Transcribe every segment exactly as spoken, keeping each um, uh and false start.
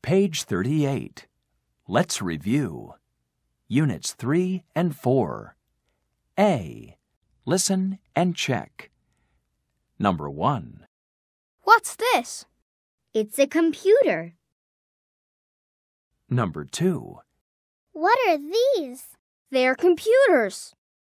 Page thirty-eight. Let's review. Units three and four. A. Listen and check. Number one. What's this? It's a computer. Number two. What are these? They're computers.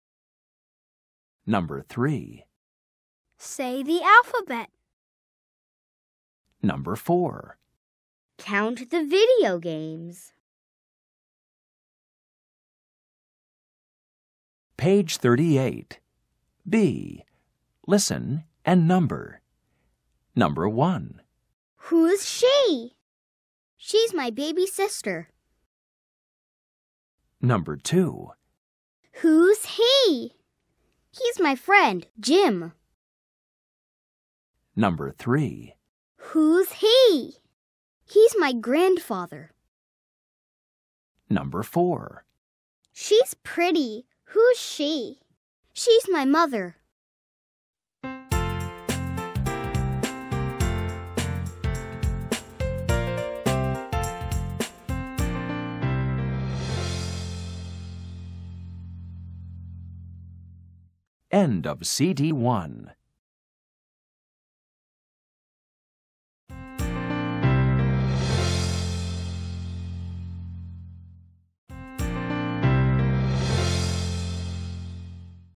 Number three. Say the alphabet. Number four. Count the video games. Page thirty-eight. B. Listen and number. Number one. Who's she? She's my baby sister. Number two. Who's he? He's my friend, Jim. Number three. Who's he? He's my grandfather. Number four. She's pretty. Who's she? She's my mother. End of C D one.